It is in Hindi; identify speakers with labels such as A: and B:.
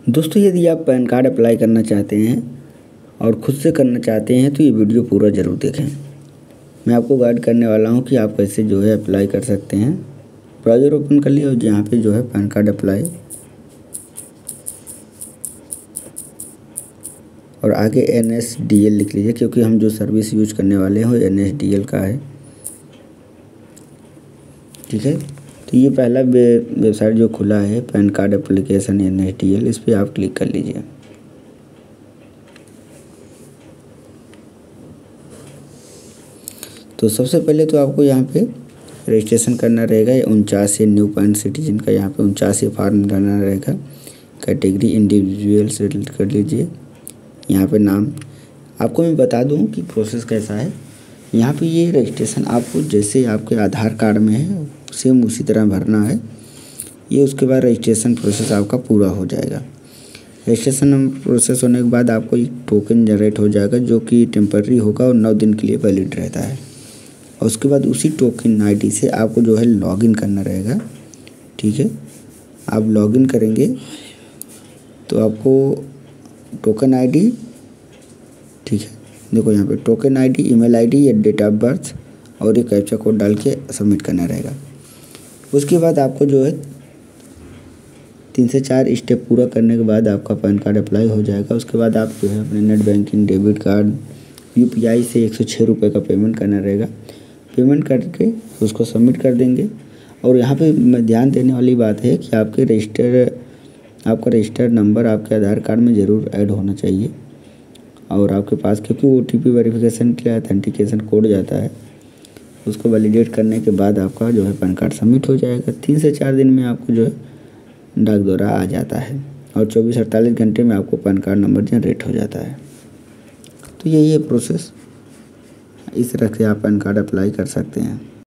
A: दोस्तों, यदि आप पैन कार्ड अप्लाई करना चाहते हैं और ख़ुद से करना चाहते हैं तो ये वीडियो पूरा ज़रूर देखें। मैं आपको गाइड करने वाला हूँ कि आप कैसे जो है अप्लाई कर सकते हैं। ब्राउज़र ओपन कर लिया और यहाँ पे जो है पैन कार्ड अप्लाई और आगे NSDL लिख लीजिए, क्योंकि हम जो सर्विस यूज करने वाले हैं वो NSDL का है। ठीक है, तो ये पहला वेबसाइट जो खुला है पैन कार्ड एप्लीकेशन NSDL, इस पर आप क्लिक कर लीजिए। तो सबसे पहले तो आपको यहाँ पे रजिस्ट्रेशन करना रहेगा। 49 से न्यू पॉइंट सिटीजन का यहाँ पे 49 फॉर्म भरना रहेगा। कैटेगरी इंडिविजुअल सेलेक्ट कर लीजिए। यहाँ पे नाम आपको मैं बता दूँ कि प्रोसेस कैसा है। यहाँ पे ये रजिस्ट्रेशन आपको जैसे आपके आधार कार्ड में है सेम उसी तरह भरना है ये। उसके बाद रजिस्ट्रेशन प्रोसेस आपका पूरा हो जाएगा। रजिस्ट्रेशन प्रोसेस होने के बाद आपको एक टोकन जनरेट हो जाएगा जो कि टेम्पररी होगा और 9 दिन के लिए वैलिड रहता है। और उसके बाद उसी टोकन ID से आपको जो है लॉगिन करना रहेगा। ठीक है, आप लॉगिन करेंगे तो आपको टोकन ID, ठीक है, देखो यहाँ पे टोकन ID, ईमेल ID या डेट ऑफ बर्थ और एक कैप्चा कोड डाल के सबमिट करना रहेगा। उसके बाद आपको जो है 3 से 4 स्टेप पूरा करने के बाद आपका पैन कार्ड अप्लाई हो जाएगा। उसके बाद आप जो है अपने net banking, debit card, UPI से 106 रुपये का पेमेंट करना रहेगा। पेमेंट करके उसको सबमिट कर देंगे। और यहाँ पे ध्यान देने वाली बात है कि आपका रजिस्टर्ड नंबर आपके आधार कार्ड में ज़रूर ऐड होना चाहिए। और आपके पास क्योंकि OTP वेरिफिकेशन के लिए ऑथेंटिकेशन कोड जाता है, उसको वैलिडेट करने के बाद आपका जो है पैन कार्ड सबमिट हो जाएगा। 3 से 4 दिन में आपको जो है डाक द्वारा आ जाता है और 24-48 घंटे में आपको पैन कार्ड नंबर जनरेट हो जाता है। तो यही है प्रोसेस, इस तरह से आप पैन कार्ड अप्लाई कर सकते हैं।